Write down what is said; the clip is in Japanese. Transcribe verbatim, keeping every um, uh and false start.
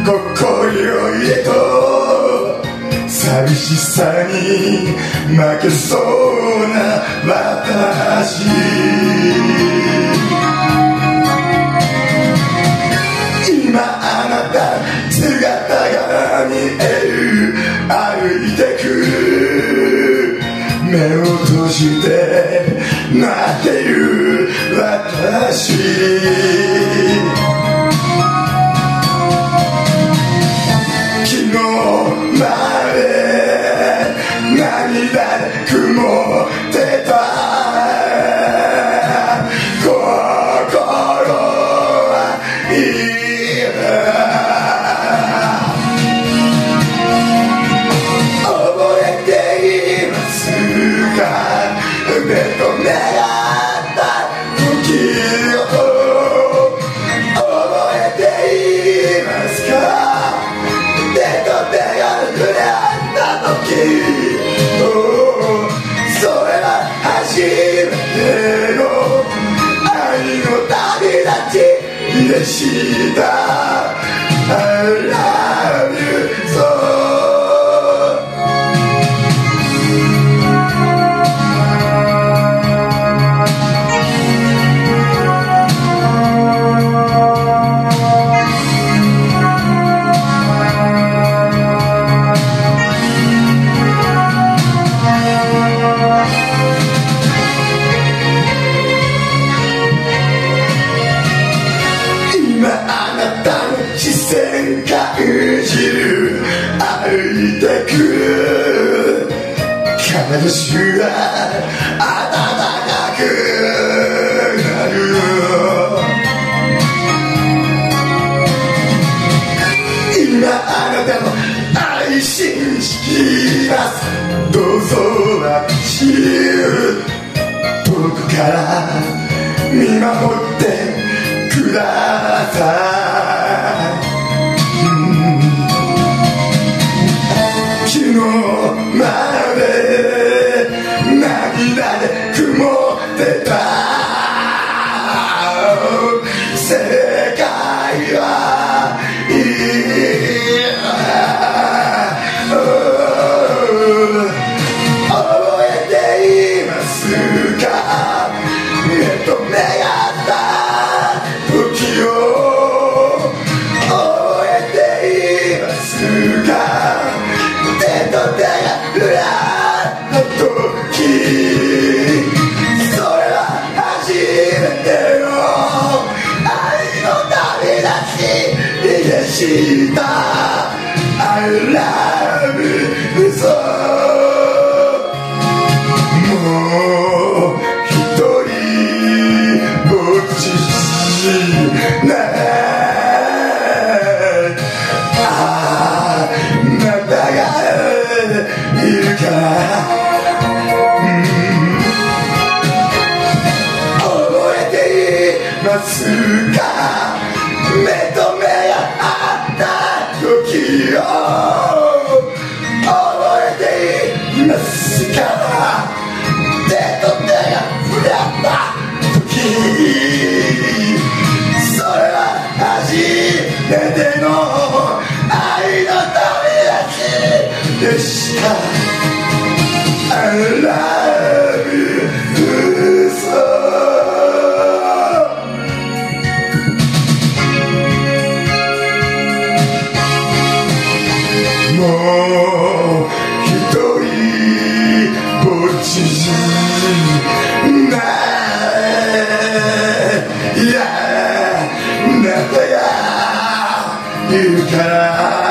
心へと寂しさに負けそうな私、今あなた姿が見える、歩いてく目を閉じて待っている私、昨日まで涙で曇ってた心はいい、覚えていますか、目と目が合った時を覚えていますか、手と手が触れ合った時、それは初めての愛の旅立ちでした。 I love you so。視線感じる、歩いてく彼氏は暖かくなる、今あなたの愛信じます、どうぞ私遠くから見守ってください、昨日まで涙で曇ってた世界はいい、覚えていますか、目と目が合った時を覚えていますか、手と手が触れ合った時、それは初めての愛の旅立ちでした。 I love you so。 もう一人ぼっちしないあなたがいるから、うん、覚えていますか、目と目が合った時を覚えていますか、手と手が触れ合った時、それは初めての愛の旅立ちでした。 I love you so。 もう一人ぼっちじない、いやあなたがいるから